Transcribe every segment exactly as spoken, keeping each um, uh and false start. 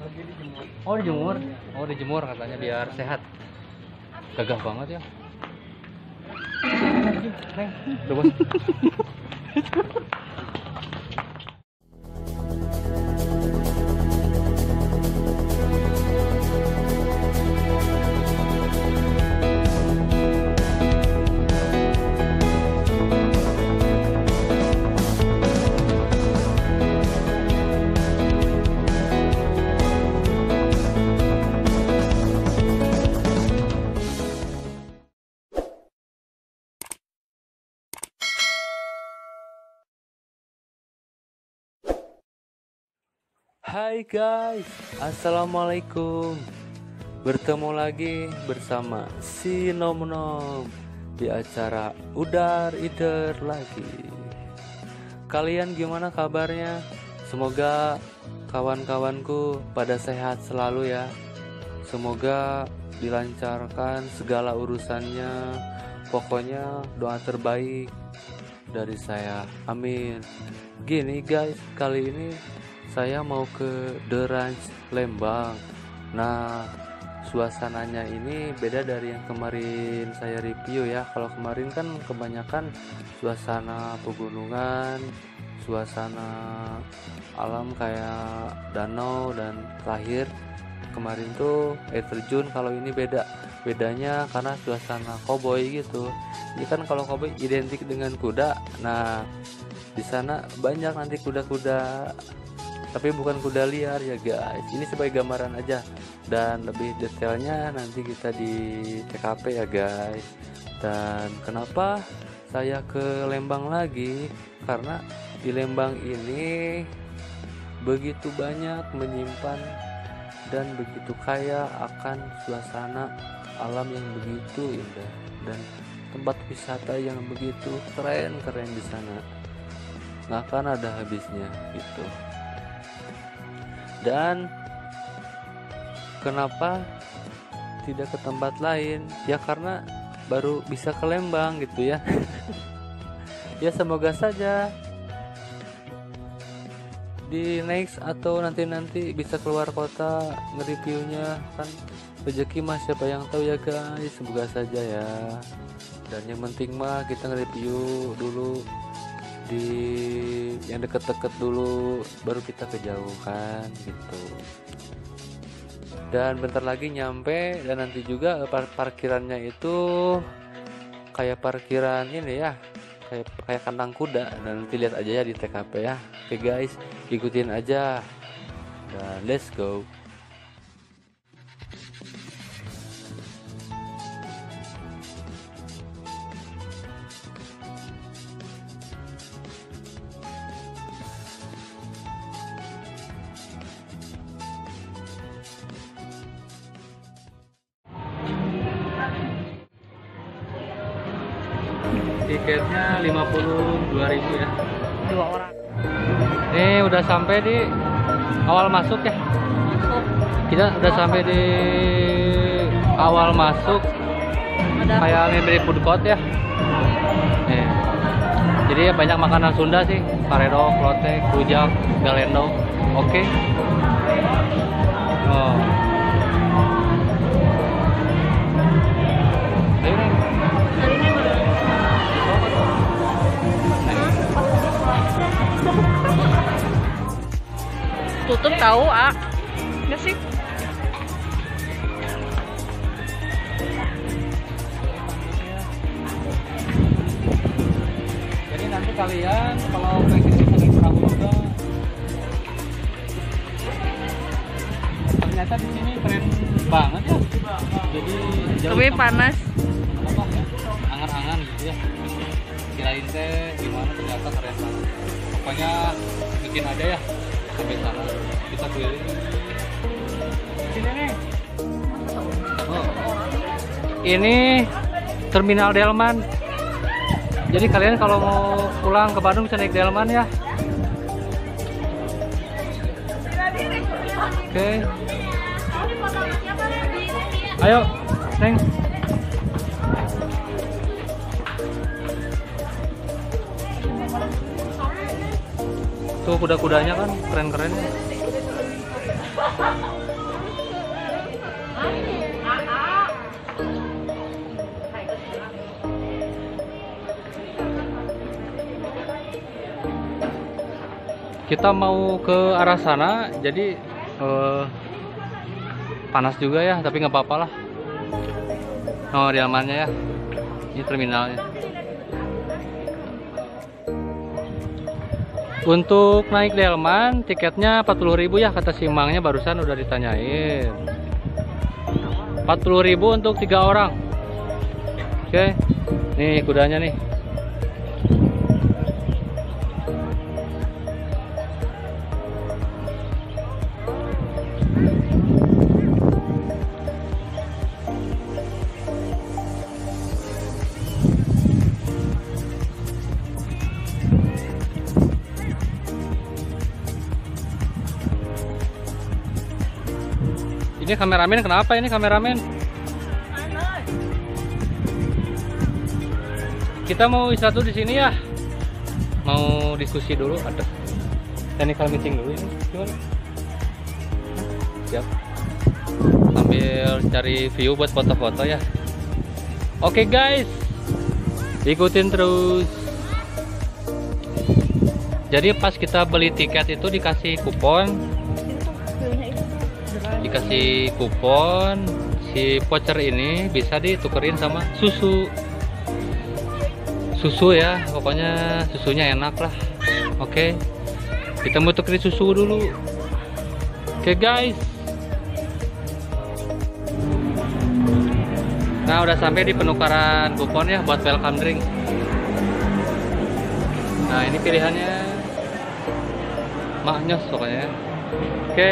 Oh dijemur, oh dijemur katanya biar sehat. Gagah banget ya. Neng, coba. Hai guys, assalamualaikum. Bertemu lagi bersama si Nom Nom di acara Udar Ider lagi. Kalian gimana kabarnya? Semoga kawan-kawanku pada sehat selalu ya. Semoga dilancarkan segala urusannya. Pokoknya doa terbaik dari saya. Amin. Gini guys, kali ini saya mau ke The Ranch Lembang. Nah, suasananya ini beda dari yang kemarin saya review ya. Kalau kemarin kan kebanyakan suasana pegunungan, suasana alam kayak danau, dan terakhir kemarin tuh air terjun. Kalau ini beda. Bedanya karena suasana cowboy gitu. Ini kan kalau cowboy identik dengan kuda. Nah, di sana banyak nanti kuda-kuda, tapi bukan kuda liar ya guys. Ini sebagai gambaran aja, dan lebih detailnya nanti kita di T K P ya guys. Dan kenapa saya ke Lembang lagi? Karena di Lembang ini begitu banyak menyimpan dan begitu kaya akan suasana alam yang begitu indah dan tempat wisata yang begitu keren-keren di sana. Nggak akan ada habisnya gitu. Dan kenapa tidak ke tempat lain? Ya karena baru bisa ke Lembang gitu ya. Ya semoga saja di next atau nanti-nanti bisa keluar kota nge-reviewnya, kan rezeki mah siapa yang tahu ya guys. Semoga saja ya. Dan yang penting mah kita nge-review dulu di yang deket-deket dulu, baru kita kejauhan gitu. Dan bentar lagi nyampe, dan nanti juga par parkirannya itu kayak parkiran ini ya, kayak kayak kandang kuda. Dan nanti lihat aja ya di T K P ya. Oke guys, ikutin aja dan let's go. Tiketnya lima puluh dua ribu ya, dua orang. Ini udah sampai di awal masuk ya. Kita udah sampai di awal masuk. Kayak mirip food court ya. Nih. Jadi banyak makanan Sunda sih, paredok, klotek, rujak, galendo. Oke. Oh. Tutup tahu ah, nggak sih? Jadi nanti kalian kalau pengen bisa naik perahu juga, ternyata di sini keren banget ya. Jadi Tapi panas. apa ya, angan-angan gitu ya. Kirain teh gimana, ternyata keren banget. Pokoknya bikin aja ya sampai sana, kita keliling. Sini nih. Oh. Ini Terminal Delman. Jadi kalian kalau mau pulang ke Bandung bisa naik Delman ya. Oke. Okay. Ayo, Neng. Tuh kuda-kudanya kan keren-keren. Kita mau ke arah sana, jadi eh, panas juga ya, tapi nggak apa-apa lah. Oh, di amannya ya. Ini terminalnya. Untuk naik delman, tiketnya empat puluh ribu ya, kata si Mangnya barusan udah ditanyain. empat puluh ribu untuk tiga orang. Oke, nih kudanya nih. Ini kameramen kenapa ini kameramen? Kita mau istirahat dulu di sini ya. Mau diskusi dulu, ada technical meeting dulu ini. Gimana? Siap. Sambil cari view buat foto-foto ya. Oke guys, ikutin terus. Jadi pas kita beli tiket itu dikasih kupon. Dikasih kupon, si voucher ini bisa ditukerin sama susu susu ya, pokoknya susunya enak lah. Oke, kita mau tukerin susu dulu. Oke guys, nah udah sampai di penukaran kupon ya buat welcome drink. Nah ini pilihannya maknyos pokoknya. Oke,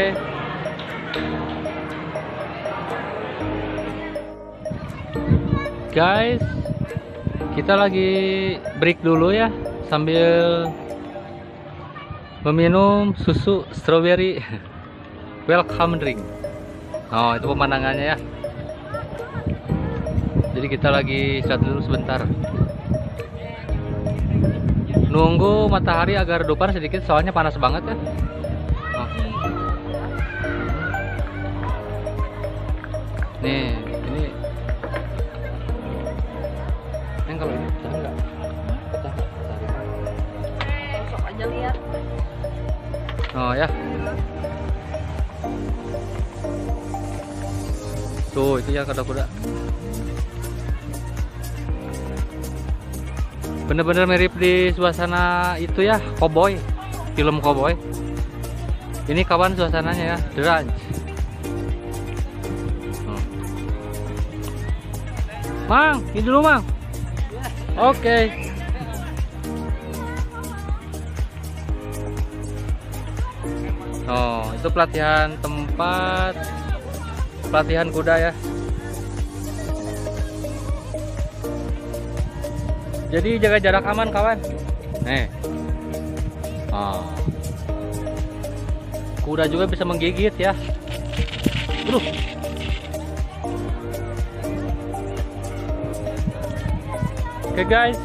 guys, kita lagi break dulu ya sambil meminum susu strawberry welcome drink. Oh, itu pemandangannya ya. Jadi kita lagi istirahat dulu sebentar. Nunggu matahari agar redupan sedikit soalnya panas banget ya. Oh. Nih, ini Neng kalau ini pecah nggak? Pecah nggak? Sok aja lihat. Oh ya. Tuh itu ya kuda-kuda. Bener-bener mirip di suasana itu ya, Cowboy, film Cowboy. Ini kawan suasananya ya, The Ranch. Oh. Mang, ini dulu Mang. Oke. Okay. Oh, itu pelatihan tempat pelatihan kuda ya. Jadi jaga jarak aman kawan. Nih. Oh. Kuda juga bisa menggigit ya. Aduh. Oke okay, guys.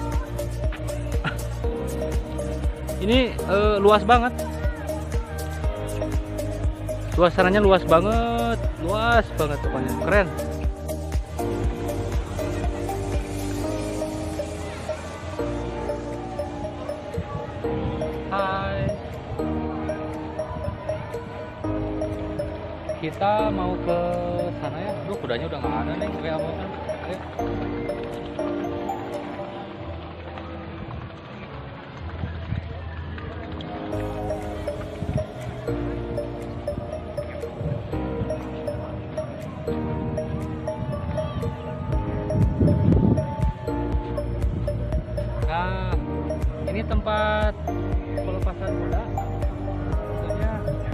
Ini uh, luas banget. Suasananya luas banget, luas banget pokoknya, keren. Hai. Kita mau ke sana ya. Aduh, kudanya udah nggak ada nih, kayak apa kan? Ayo. Nah, ini tempat pelepasan kuda. Tentunya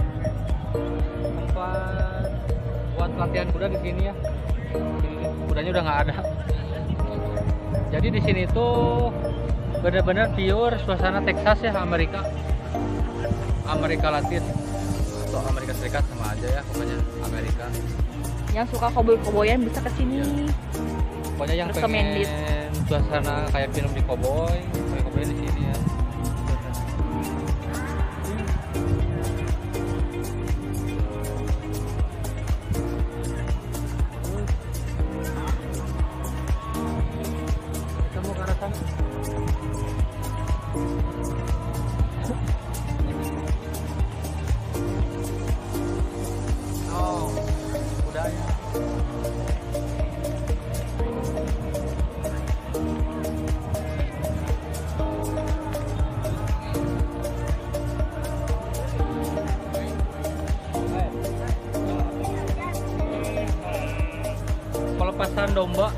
tempat buat latihan kuda di sini ya. Ini kudanya udah nggak ada. Jadi di sini tuh benar-benar pure suasana Texas ya, Amerika, Amerika Latin atau Amerika Serikat sama aja ya, pokoknya Amerika. Yang suka koboi-koboyan bisa ke sini. Ya. Pokoknya yang Terus pengen Mendit. suasana kayak film di Cowboy, kayak Cowboy di sini ya. pelepasan domba.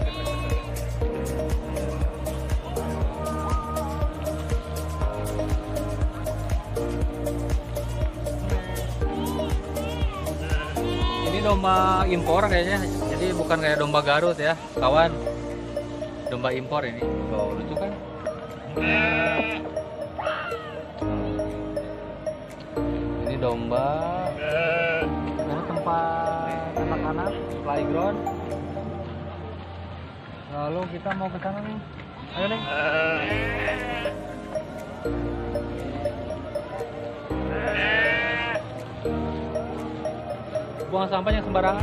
Ini domba impor kayaknya, jadi bukan kayak domba Garut ya, kawan. Domba impor ini. Oh, lucu kan? Ini domba. Ini tempat anak-anak playground. Lalu kita mau ke sana nih. Ayo nih. Buang sampah yang sembarangan.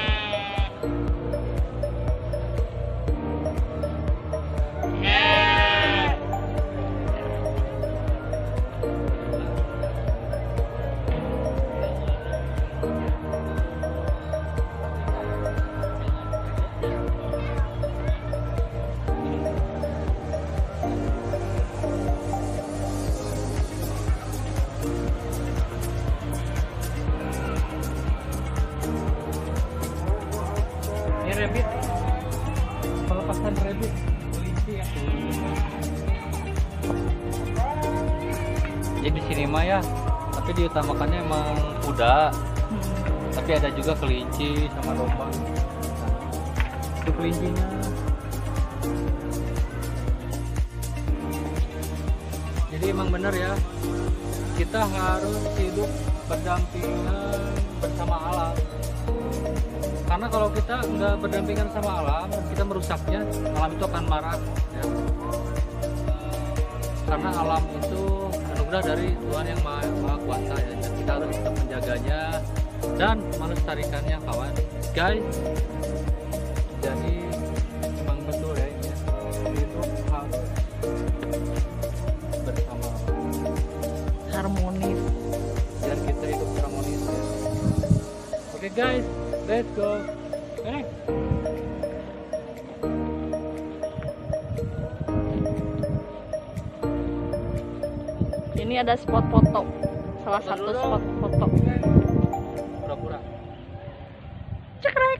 Rabbit, pelepasan rabbit, kelinci ya. Jadi di sini mah ya, tapi diutamakannya emang kuda, hmm. tapi ada juga kelinci sama domba. Itu kelincinya. Jadi emang bener ya, kita harus hidup berdampingan bersama alam. Karena kalau kita nggak berdampingan sama alam, kita merusaknya, alam itu akan marah ya. Karena alam itu anugerah dari Tuhan yang Maha, Maha Kuasa ya. Dan kita harus tetap menjaganya dan melestarikannya, kawan. Guys, jadi memang betul ya ini ya. Itu harus bersama harmonis. Dan kita hidup harmonis ya. Oke guys, let's go. Ini. Ini ada spot foto. Salah satu spot foto. Pura-pura. Cekrek.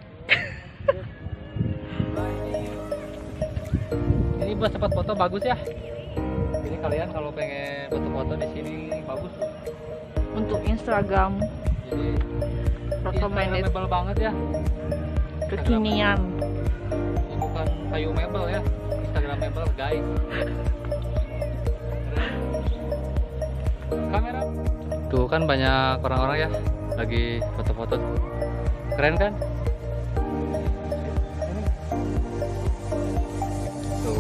Ini buat tempat foto bagus ya. Jadi kalian kalau pengen foto-foto di sini bagus tuh. Untuk Instagram. Jadi recommended mebel banget ya. Kekinian. Ini bukan kayu mebel ya. Instagram mebel guys. Kamera. Tuh kan banyak orang-orang ya lagi foto-foto. Keren kan? Tuh.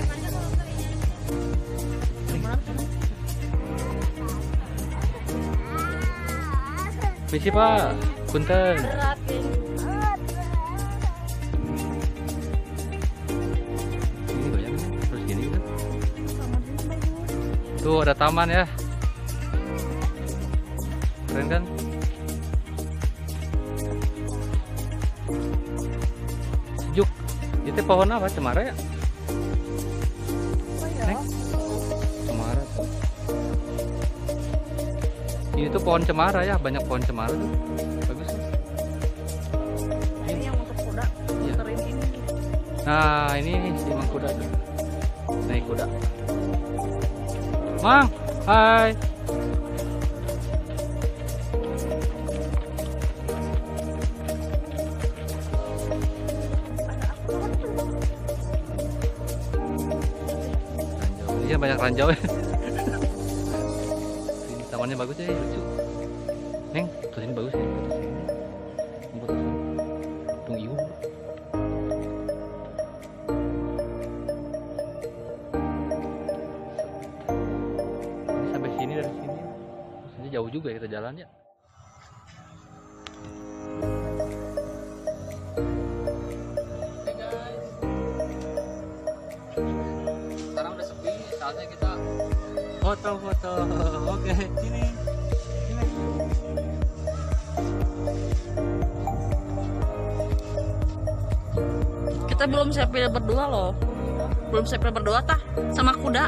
Misi Pak, punten. Ini goyang terus gini kan? Tuh ada taman ya. Keren kan? Sejuk. Itu pohon apa? Cemara ya? Neng? Cemara tuh. Ini tuh pohon cemara ya, banyak pohon cemara tuh. Bagus tuh. Ini yang untuk kuda. Iya. Muterin ini. Nah, ini si Mang Kuda tuh. Naik kuda. Mang, hai. Iya banyak ranjau ya. Ini tamannya bagus ya, lucu. Neng, tuh ini bagus ya. Tung iu. Ini sampai sini dari sini. Ini jauh juga ya kita jalan ya. Saatnya kita foto-foto. Oke, sini. Sini. Kita belum selfie berdua loh. Belum selfie berdua tah sama kuda.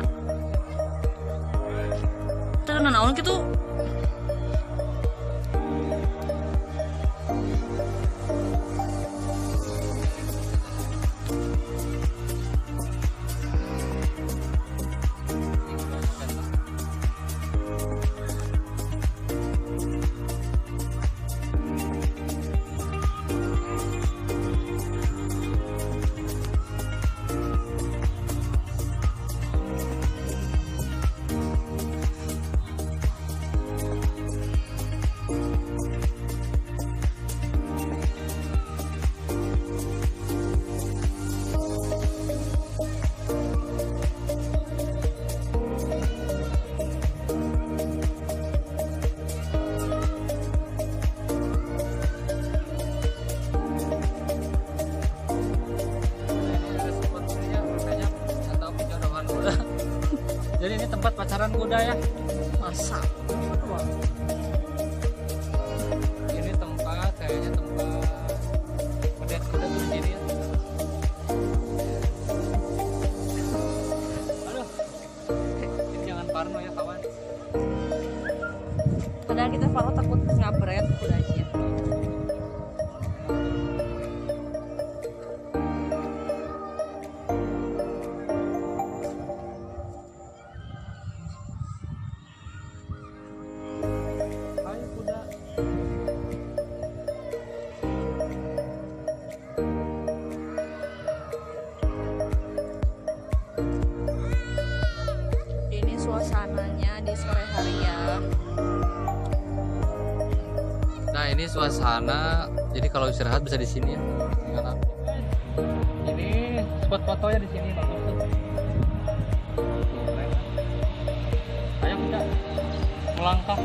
Kita naon gitu. pasaran kuda ya. Masa. Ini tempat kayaknya tempat pedet kuda tuh di sini ya. Aduh, ini jangan parno ya kawan. Padahal kita kalau takut ngabret kudanya. Ayo kuda. Ini suasananya di sore hari ya. Nah ini suasana, jadi kalau istirahat bisa di sini ya. Ini spot fotonya di sini bagus tuh. Ayo kita melangkah.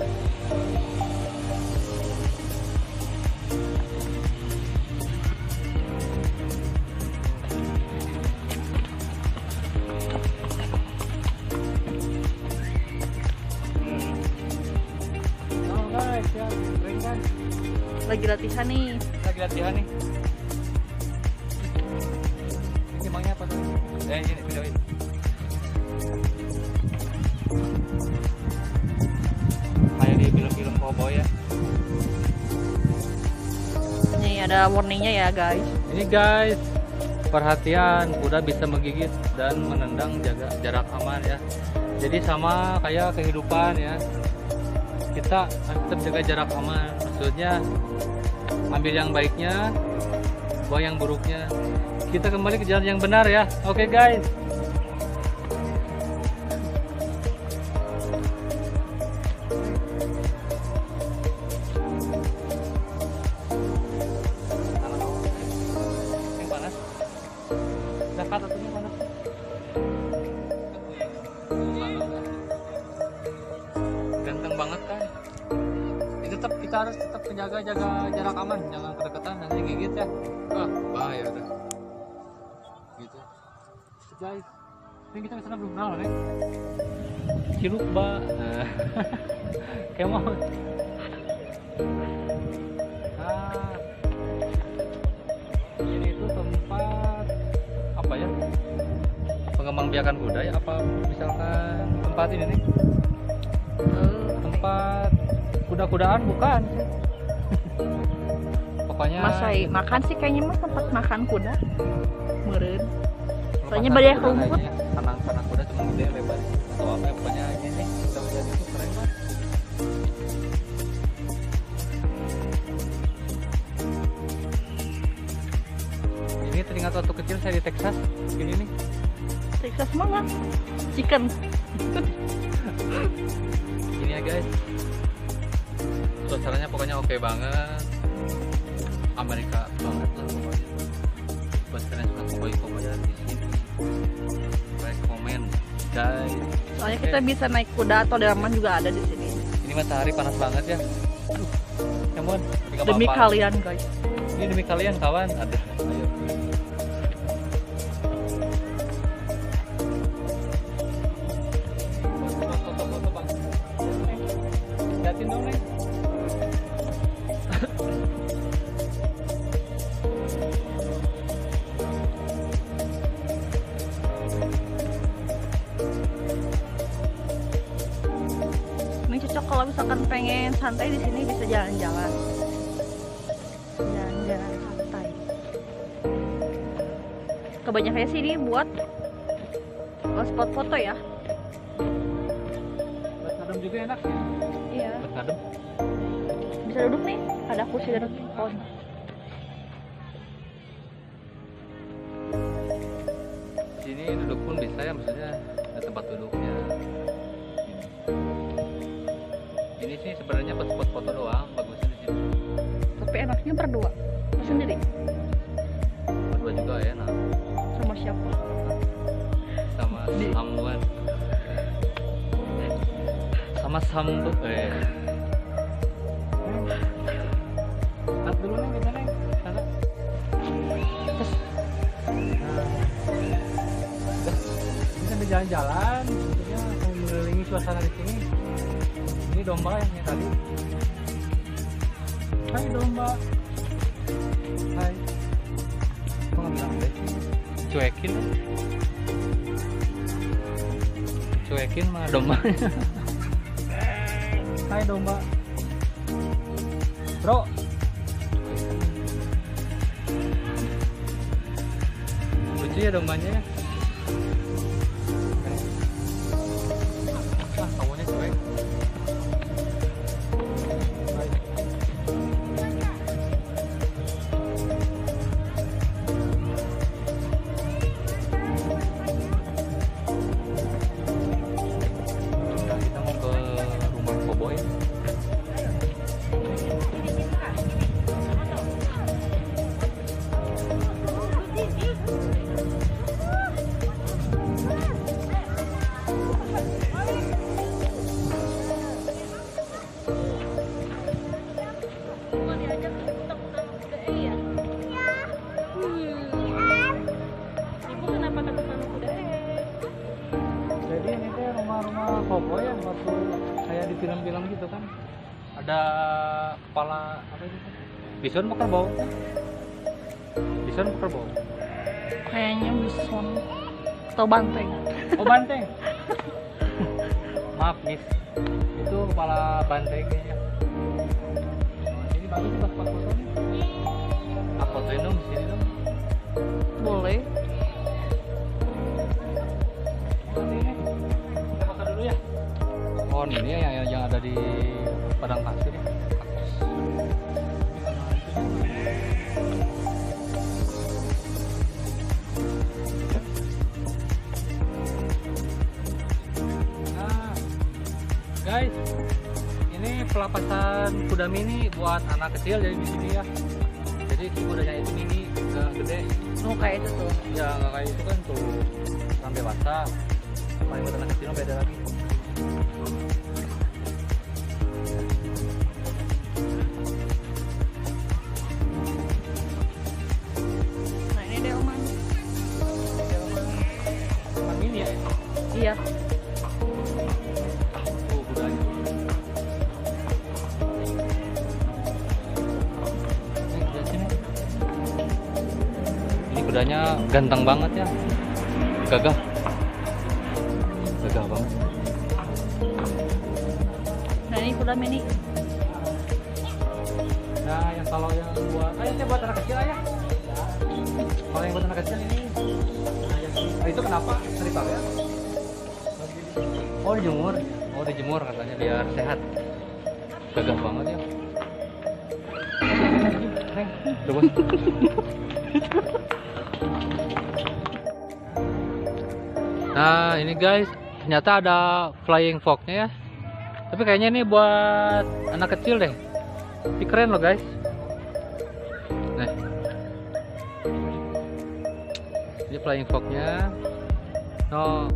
Oh guys ya, keren kan? Lagi latihan nih. Lagi latihan nih. Ini emangnya apa tuh? Eh ini videoin. Kayak di film-film cowboy ya. Nih ada warningnya ya guys. Ini guys, perhatian, kuda bisa menggigit dan menendang jaga jarak aman ya. Jadi sama kayak kehidupan ya. Kita tetap jaga jarak aman. Maksudnya ambil yang baiknya, buang yang buruknya. Kita kembali ke jalan yang benar ya. Oke guys. Yang panas. Dekat atunya panas. Ganteng banget kan. Ini tetap kita harus tetap menjaga jaga jarak aman, jangan kedekatan nanti gigit ya. Wah, bahaya udah. Gitu. Guys, ini kita kesana belum kenal nih. Ciluk ba. Nah. Kayak mau. Nah. Ini itu tempat apa ya? Pengembangbiakan kuda ya apa misalkan tempat ini nih? Tempat kuda-kudaan bukan sih. Pokoknya Masa makan sih kayaknya mah tempat makan kuda. Meureun. Soalnya pasar banyak kuda rumput. kayaknya ya. Kanang-kanang kuda cuma gede lebar atau apa ya, pokoknya ini kuda-kuda itu keren banget. Ini teringat waktu kecil saya di Texas ini nih. Texas mana? Chicken. Ini ya guys, suasananya pokoknya oke banget, Amerika banget lah pokoknya. Buat kalian suka cowboy-cowboy di sini, rekomen guys. Soalnya kita bisa naik kuda atau delman juga ada di sini. Ini matahari panas banget ya. Aduh, Camon, Demi kalian guys. Ini demi kalian kawan. Ada. Ayo. Foto-foto, Bang. Liatin dong, Neng. Ini cocok kalau misalkan pengen santai di sini bisa jalan-jalan. Jalan-jalan santai. Kebanyakannya sih ini buat oh, spot foto ya. Buat ngadem juga enak ya. Iya. Buat ngadem. Bisa duduk nih. Ada kursi dan pohon. Sini duduk pun bisa ya, maksudnya ada tempat duduknya. Ini sih sebenarnya buat spot foto doang, bagusnya di sini. Tapi enaknya berdua. Lu sendiri. Berdua juga enak. Sama siapa? Sama Di- someone. Sama sambu eh. Cut dulu nih kita nih. Sana. Terus. Nah. Udah. Ini sambil jalan-jalan, maksudnya sambil suasana di sini. Ini domba yang ini tadi. Hai domba. Hai. Kok nggak bilang deh? Cuekin. Cuekin mana dombanya? Hai domba. Bro. Lucu ya dombanya ya. Ah, kamunya cuek. Hai. Nah, kita mau ke rumah Koboy. Jadi ini teh rumah-rumah koboi yang waktu kayak di film-film gitu kan. Ada kepala apa itu? Bison bakar bau. Bison bakar bau. Kayaknya bison atau banteng. Oh banteng. Maaf miss. Itu kepala banteng kayaknya. Ini bagus sih pas foto nih. Aku fotoin dong di sini dong. Boleh. Kita foto dulu ya. Oh ini ya yang, yang ada di padang pasir ya. Nah, guys, ini pelepasan kuda mini buat anak kecil jadi di sini ya. Jadi si kudanya itu mini, nggak gede. Oh kayak itu tuh. Ya nggak kayak itu kan tuh sampai dewasa. Paling buat anak kecil beda lagi. Nah ini deh Oman. Cuman mini ya. Iya. Tuh kudanya. Nih, lihat sini. Ini kudanya ganteng banget ya. Gagah. Gagah banget. Nah ini kuda mini. Nah, yang kalau yang buat, ah ini buat anak kecil ayah. Kalau yang buat anak kecil ini, nah, itu kenapa? Cerita ya? Oh dijemur, oh dijemur katanya biar sehat. Gagah banget ya. Neng, coba. Nah ini guys, ternyata ada flying fox-nya ya. Tapi kayaknya ini buat anak kecil deh. Ini keren loh guys. Nih. Ini flying fox-nya. No.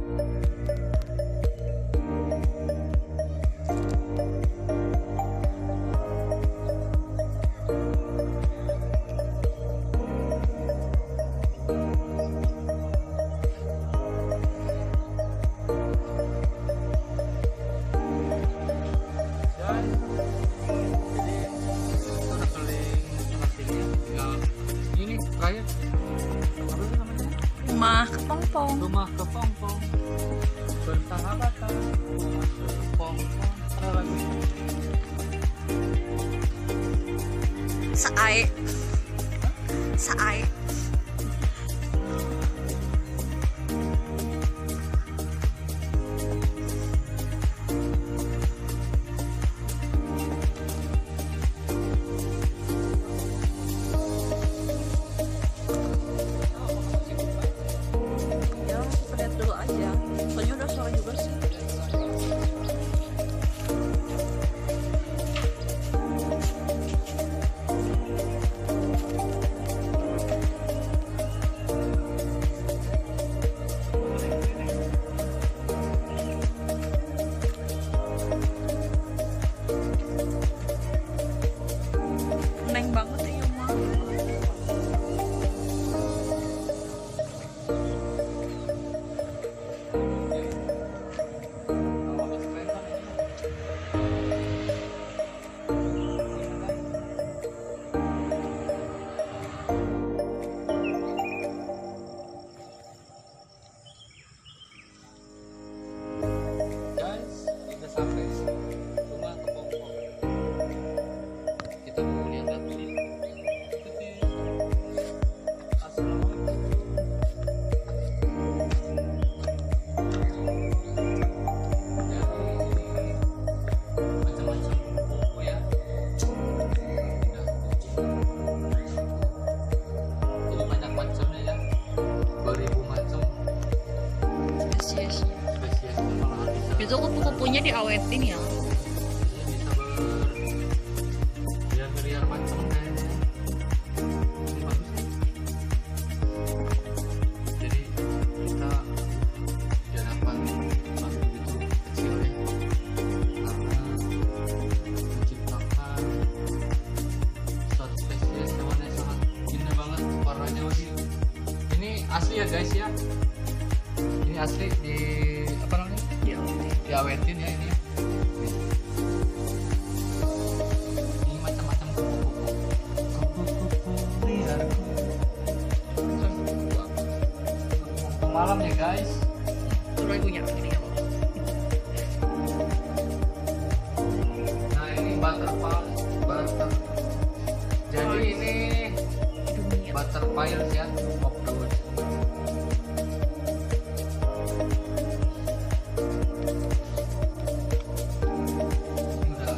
Rumah kepompong. Rumah kepompong persahabatan. Rumah kepompong. Ada lagunya. Saai. Saai. Ya, kita lihat dulu aja. Soalnya udah sore juga sih. Itu kupu-kupunya diawetin ya. Dia bisa berliar-liar macam kayaknya. Ini bagus nih. Jadi kita diharapkan masih begitu kecil ya, karena menciptakan suatu spesies hewan yang sangat indah banget warnanya. Ini asli ya guys ya. Ini asli di apa namanya? Diawetin ya ini. Nih. Ini macam-macam kupu-kupu. Kupu-kupu liarku. Kupu malam ya guys. Itu lagunya ini ya. Nah ini butterfly, butter. Jadi ini Dunia. butterflies ya, of the woods. Ini udah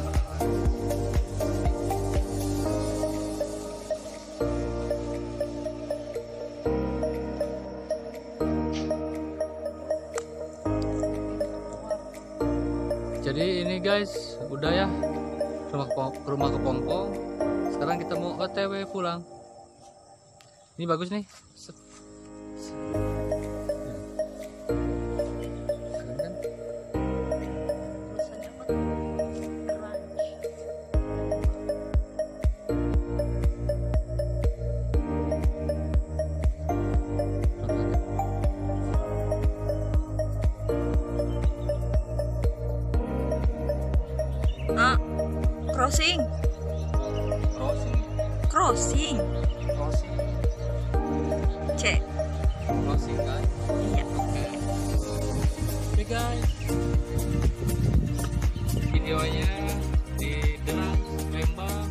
Jadi ini guys, udah ya rumah kepo- rumah kepompong. Sekarang kita mau O T W pulang. Ini bagus nih. Set. Set. Keren kan? Tulisannya apa tuh? Crunch. Ah, crossing, Crossing, crossing, crossing, cek. crossing guys. Iya. Oke. Oke guys. Videonya di Derang, Lembang.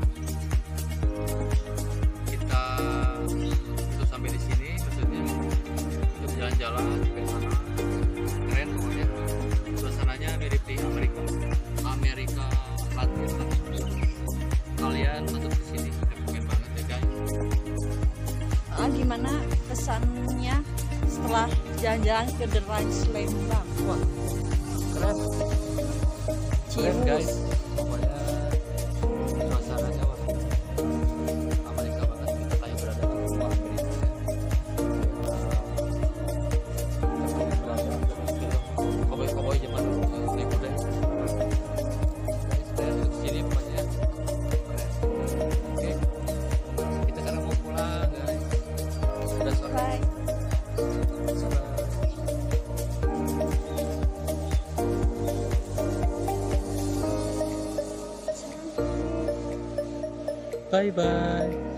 Kita tutup sampai di sini maksudnya. Untuk jalan-jalan ke sana. Keren pokoknya. Suasananya mirip di Amerika. Amerika Latin. Kalian masuk ke sini keren banget ya guys. Ah, gimana kesannya setelah jalan-jalan ke The Ranch Lembang? Wah, keren. Keren guys. Pokoknya suasananya wah Amerika banget. Kita kayak berada di luar Amerika. Kayak berada di film koboi-koboi zaman dulu. Naik kuda. Saya ke sini pokoknya keren. Oke, kita sekarang mau pulang guys. Sudah sore. Bye. Bye bye.